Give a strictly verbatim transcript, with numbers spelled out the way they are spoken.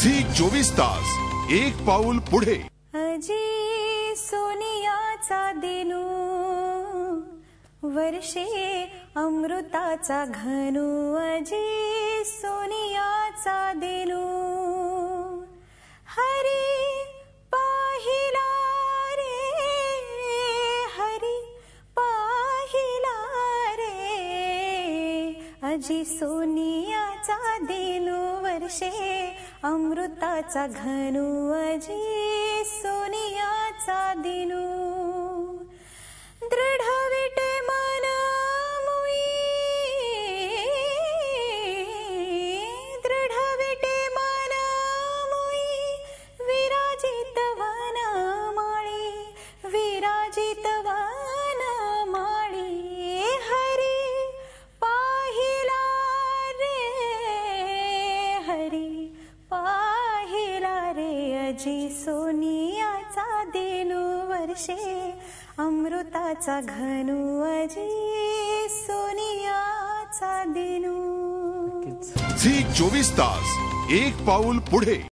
Zee चोवीस तास एक पाऊल पुढे। अजी सोनियाचा दिनू वर्षे अमृताचा घनू, अजी सोनियाचा दिनू हरी पाहिला रे, हरी पाहिला रे, अजी सोनियाचा दिनू वर्षे अमृताचा घनू, अजी सोनियाचा दिनू दृढ विटे मन मुई, दृढ विटे मन मुई विराजित वन माळी, विराजित वन माळी हरी पाहिला रे, हरी पाहिला रे, अजी सोनियाचा दिनू वर्षे अमृताचा घनू, अजी सोनियाचा दिनू। झी चोवीस तास एक पाऊल पुढे।